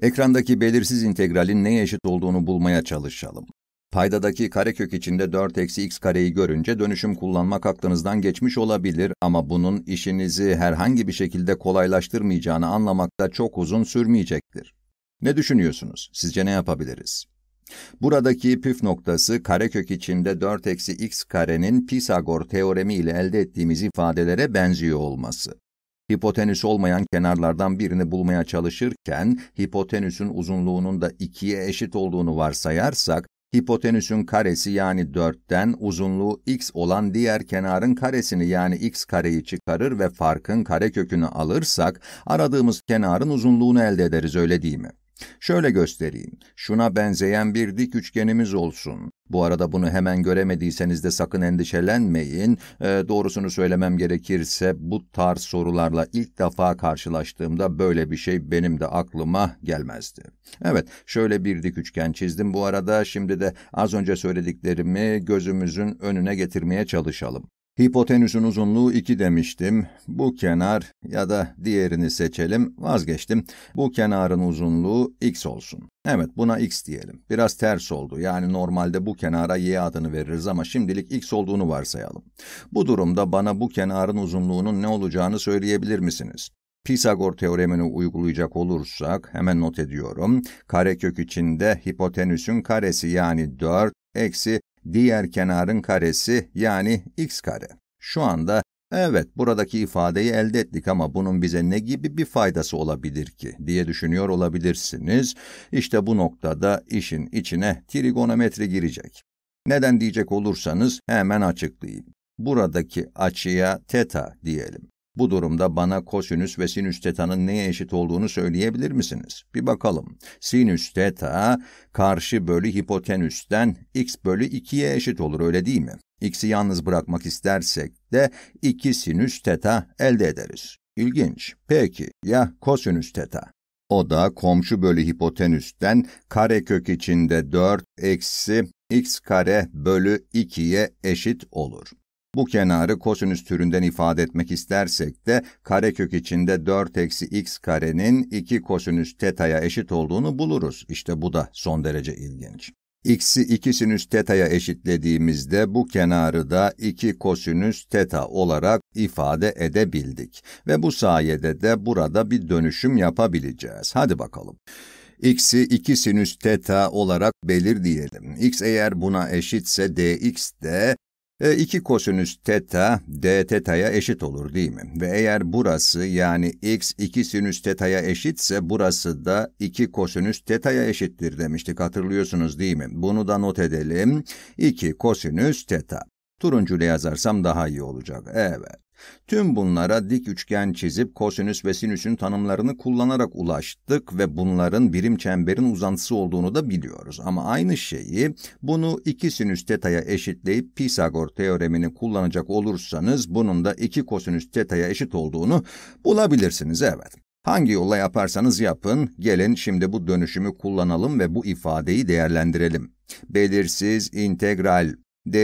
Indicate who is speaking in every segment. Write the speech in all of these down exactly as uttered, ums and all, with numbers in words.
Speaker 1: Ekrandaki belirsiz integralin neye eşit olduğunu bulmaya çalışalım. Paydadaki karekök içinde dört eksi x kareyi görünce dönüşüm kullanmak aklınızdan geçmiş olabilir ama bunun işinizi herhangi bir şekilde kolaylaştırmayacağını anlamakta çok uzun sürmeyecektir. Ne düşünüyorsunuz? Sizce ne yapabiliriz? Buradaki püf noktası karekök içinde dört eksi x karenin Pisagor teoremi ile elde ettiğimiz ifadelere benziyor olması. Hipotenüs olmayan kenarlardan birini bulmaya çalışırken, hipotenüsün uzunluğunun da ikiye eşit olduğunu varsayarsak, hipotenüsün karesi yani dörtten uzunluğu x olan diğer kenarın karesini yani x kareyi çıkarır ve farkın karekökünü alırsak, aradığımız kenarın uzunluğunu elde ederiz, öyle değil mi? Şöyle göstereyim. Şuna benzeyen bir dik üçgenimiz olsun. Bu arada bunu hemen göremediyseniz de sakın endişelenmeyin. E, doğrusunu söylemem gerekirse bu tarz sorularla ilk defa karşılaştığımda böyle bir şey benim de aklıma gelmezdi. Evet, şöyle bir dik üçgen çizdim bu arada. Şimdi de az önce söylediklerimi gözümüzün önüne getirmeye çalışalım. Hipotenüsün uzunluğu iki demiştim. Bu kenar ya da diğerini seçelim, vazgeçtim. Bu kenarın uzunluğu x olsun. Evet, buna x diyelim. Biraz ters oldu. Yani normalde bu kenara y adını veririz ama şimdilik x olduğunu varsayalım. Bu durumda bana bu kenarın uzunluğunun ne olacağını söyleyebilir misiniz? Pisagor teoremini uygulayacak olursak, hemen not ediyorum. Karekök içinde hipotenüsün karesi yani dört eksi diğer kenarın karesi yani x kare. Şu anda, evet buradaki ifadeyi elde ettik ama bunun bize ne gibi bir faydası olabilir ki diye düşünüyor olabilirsiniz. İşte bu noktada işin içine trigonometri girecek. Neden diyecek olursanız hemen açıklayayım. Buradaki açıya teta diyelim. Bu durumda bana kosinüs ve sinüs teta'nın neye eşit olduğunu söyleyebilir misiniz? Bir bakalım. Sinüs teta, karşı bölü hipotenüsten x bölü ikiye eşit olur, öyle değil mi? X'i yalnız bırakmak istersek de iki sinüs teta elde ederiz. İlginç. Peki, ya kosinüs teta? O da komşu bölü hipotenüsten karekök içinde dört eksi x kare bölü ikiye eşit olur. Bu kenarı kosinüs türünden ifade etmek istersek de karekök içinde dört eksi x karenin iki kosinüs teta'ya eşit olduğunu buluruz. İşte bu da son derece ilginç. X'i iki sinüs teta'ya eşitlediğimizde bu kenarı da iki kosinüs teta olarak ifade edebildik. Ve bu sayede de burada bir dönüşüm yapabileceğiz. Hadi bakalım. X'i iki sinüs teta olarak belirleyelim. X eğer buna eşitse dx de E, iki kosinüs teta, d teta'ya eşit olur değil mi? Ve eğer burası yani x iki sinüs teta'ya eşitse burası da iki kosinüs teta'ya eşittir demiştik, hatırlıyorsunuz değil mi? Bunu da not edelim. iki kosinüs teta. Turuncuyla yazarsam daha iyi olacak. Evet. Tüm bunlara dik üçgen çizip kosinüs ve sinüsün tanımlarını kullanarak ulaştık ve bunların birim çemberin uzantısı olduğunu da biliyoruz. Ama aynı şeyi bunu iki sinüs teta'ya eşitleyip Pisagor teoremini kullanacak olursanız bunun da iki kosinüs teta'ya eşit olduğunu bulabilirsiniz. Evet. Hangi yolla yaparsanız yapın, gelin şimdi bu dönüşümü kullanalım ve bu ifadeyi değerlendirelim. Belirsiz integral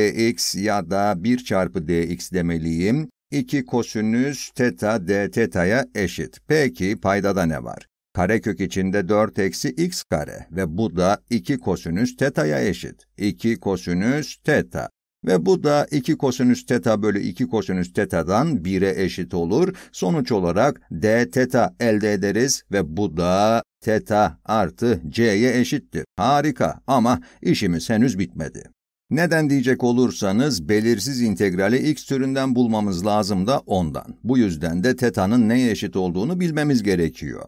Speaker 1: dx ya da bir çarpı dx demeliyim. iki kosinüs teta d teta'ya eşit. Peki paydada ne var? Karekök içinde dört eksi x kare ve bu da iki kosinüs teta'ya eşit. iki kosinüs teta. Ve bu da iki kosinüs teta bölü iki kosinüs teta'dan bire eşit olur. Sonuç olarak d teta elde ederiz ve bu da teta artı c'ye eşittir. Harika ama işimiz henüz bitmedi. Neden diyecek olursanız, belirsiz integrali x türünden bulmamız lazım da ondan. Bu yüzden de teta'nın neye eşit olduğunu bilmemiz gerekiyor.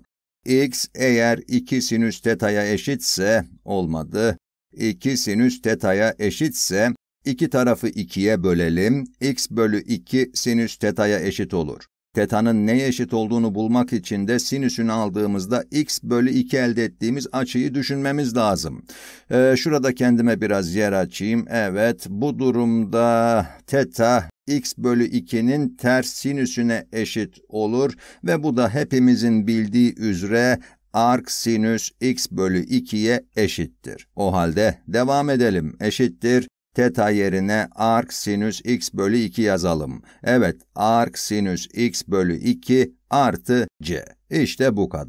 Speaker 1: X eğer iki sinüs teta'ya eşitse, olmadı, iki sinüs teta'ya eşitse, iki tarafı ikiye bölelim, x bölü iki sinüs teta'ya eşit olur. Teta'nın neye eşit olduğunu bulmak için de sinüsünü aldığımızda x bölü iki elde ettiğimiz açıyı düşünmemiz lazım. Ee, şurada kendime biraz yer açayım. Evet, bu durumda teta x bölü ikinin ters sinüsüne eşit olur ve bu da hepimizin bildiği üzere arc sinüs x bölü ikiye eşittir. O halde devam edelim. Eşittir. Teta yerine arc sinüs x bölü iki yazalım. Evet, arc sinüs x bölü iki artı c. İşte bu kadar.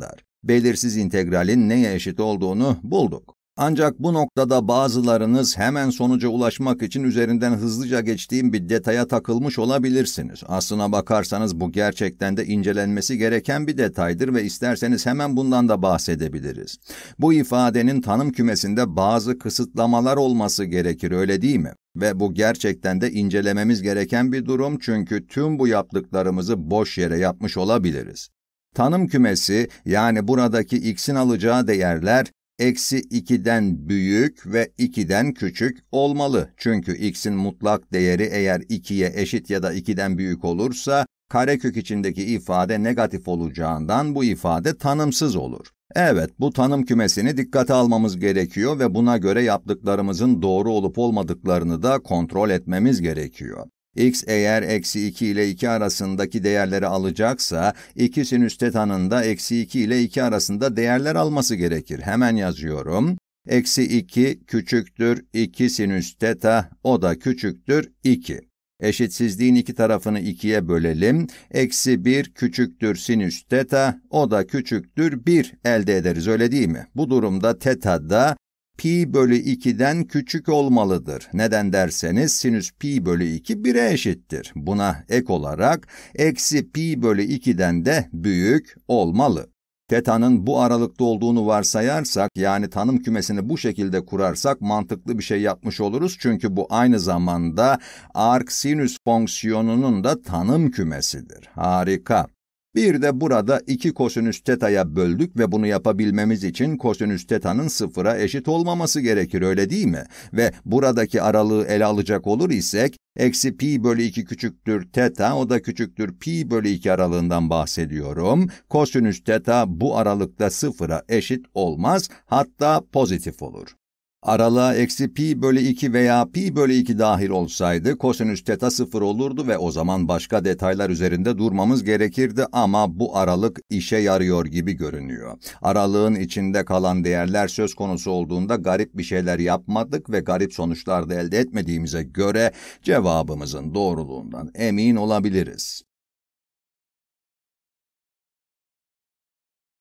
Speaker 1: belirsiz integralin neye eşit olduğunu bulduk. Ancak bu noktada bazılarınız hemen sonuca ulaşmak için üzerinden hızlıca geçtiğim bir detaya takılmış olabilirsiniz. Aslına bakarsanız bu gerçekten de incelenmesi gereken bir detaydır ve isterseniz hemen bundan da bahsedebiliriz. Bu ifadenin tanım kümesinde bazı kısıtlamalar olması gerekir, öyle değil mi? Ve bu gerçekten de incelememiz gereken bir durum, çünkü tüm bu yaptıklarımızı boş yere yapmış olabiliriz. Tanım kümesi, yani buradaki x'in alacağı değerler, eksi ikiden büyük ve ikiden küçük olmalı. Çünkü x'in mutlak değeri eğer ikiye eşit ya da ikiden büyük olursa, karekök içindeki ifade negatif olacağından bu ifade tanımsız olur. Evet, bu tanım kümesini dikkate almamız gerekiyor ve buna göre yaptıklarımızın doğru olup olmadıklarını da kontrol etmemiz gerekiyor. X eğer eksi iki ile iki arasındaki değerleri alacaksa, iki sinüs teta'nın da eksi iki ile iki arasında değerler alması gerekir. Hemen yazıyorum. Eksi iki küçüktür iki sinüs teta, o da küçüktür iki. Eşitsizliğin iki tarafını ikiye bölelim. Eksi bir küçüktür sinüs teta, o da küçüktür bir elde ederiz, öyle değil mi? Bu durumda teta da pi bölü iki'den küçük olmalıdır. Neden derseniz sinüs pi bölü iki bire eşittir. Buna ek olarak eksi pi bölü iki'den de büyük olmalı. Teta'nın bu aralıkta olduğunu varsayarsak, yani tanım kümesini bu şekilde kurarsak mantıklı bir şey yapmış oluruz. Çünkü bu aynı zamanda arc sinüs fonksiyonunun da tanım kümesidir. Harika. Bir de burada iki kosinüs teta'ya böldük ve bunu yapabilmemiz için kosinüs teta'nın sıfıra eşit olmaması gerekir, öyle değil mi? Ve buradaki aralığı ele alacak olur isek, eksi pi bölü iki küçüktür teta, o da küçüktür pi bölü iki aralığından bahsediyorum. Kosinüs teta bu aralıkta sıfıra eşit olmaz, hatta pozitif olur. Aralığa eksi pi bölü iki veya pi bölü iki dahil olsaydı kosinüs teta sıfır olurdu ve o zaman başka detaylar üzerinde durmamız gerekirdi, ama bu aralık işe yarıyor gibi görünüyor. Aralığın içinde kalan değerler söz konusu olduğunda garip bir şeyler yapmadık ve garip sonuçlar da elde etmediğimize göre cevabımızın doğruluğundan emin olabiliriz.